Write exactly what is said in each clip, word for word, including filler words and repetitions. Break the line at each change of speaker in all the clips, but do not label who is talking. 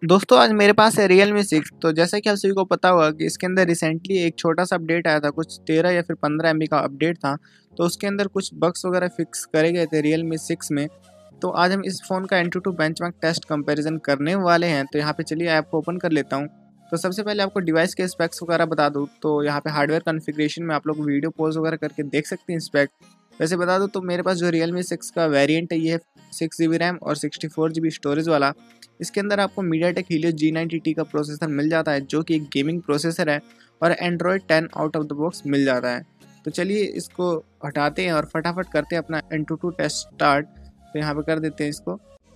दोस्तों आज मेरे पास है Realme सिक्स। तो जैसा कि आप सभी को पता होगा कि इसके अंदर रिसेंटली एक छोटा सा अपडेट आया था, कुछ तेरह या फिर पंद्रह एम बी का अपडेट था। तो उसके अंदर कुछ बग्स वगैरह फिक्स करे गए थे Realme सिक्स में। तो आज हम इस फ़ोन का एंटूटू बेंचमार्क टेस्ट कंपैरिजन करने वाले हैं। तो यहाँ पे चलिए ऐप को ओपन कर लेता हूँ। तो सबसे पहले आपको डिवाइस के स्पेक्स वगैरह बता दूँ तो यहाँ पे हार्डवेयर कॉन्फ़िगरेशन में आप लोग वीडियो पॉज वगैरह करके देख सकते हैं स्पेक। वैसे बता दूँ तो मेरे पास जो Realme सिक्स का वेरिएंट है ये है सिक्स जी बी रैम और sixty four G B storage वाला। इसके अंदर आपको MediaTek Helio G ninety T का प्रोसेसर मिल जाता है जो कि एक गेमिंग प्रोसेसर है, और Android ten out of the box मिल जाता है। तो चलिए इसको हटाते हैं और फटाफट करते हैं अपना एंटूटू टेस्ट स्टार्ट। तो यहाँ पे कर देते हैं इसको।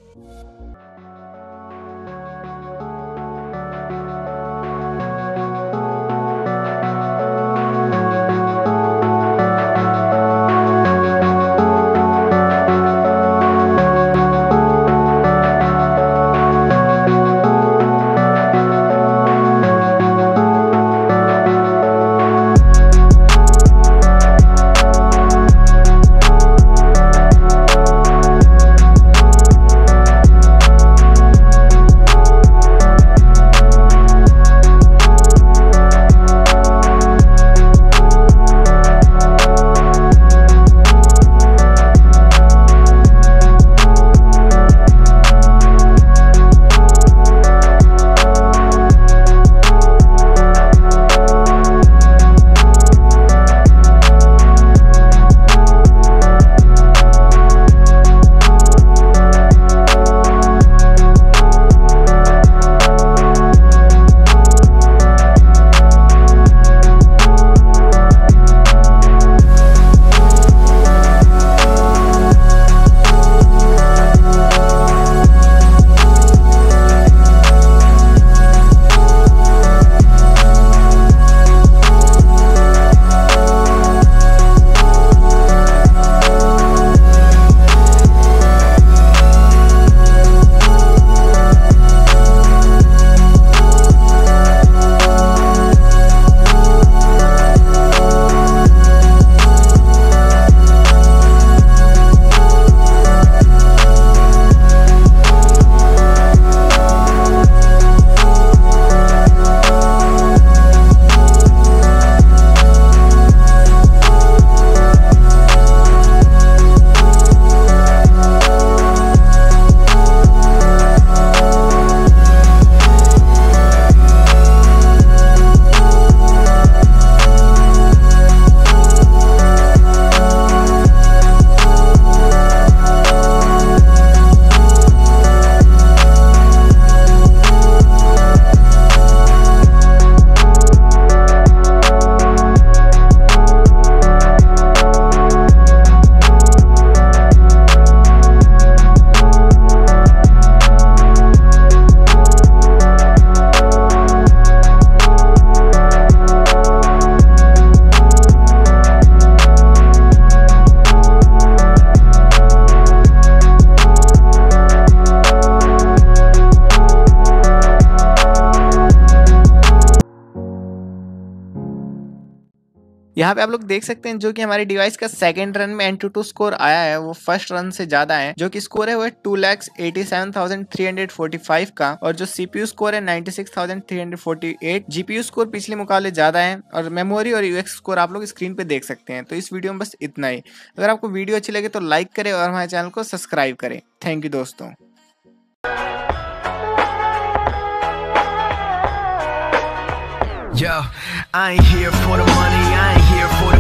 यहाँ पे आप लोग देख सकते हैं जो कि हमारे डिवाइस का सेकंड रन में एंटूटू स्कोर आया है वो फर्स्ट रन से ज्यादा है। जो कि स्कोर है वो है two lakhs eighty seven thousand three hundred forty five का, और जो सीपीयू स्कोर है ninety six thousand three hundred forty eight. GPU score पिछले मुकाबले ज्यादा है, और मेमोरी और यूएक्स स्कोर आप लोग स्क्रीन पे देख सकते हैं। तो इस वीडियो में बस इतना ही। अगर आपको वीडियो अच्छी लगे तो लाइक करें और हमारे चैनल को सब्सक्राइब करें। थैंक यू दोस्तों।
Yo, I ain't here for the money, I ain't here for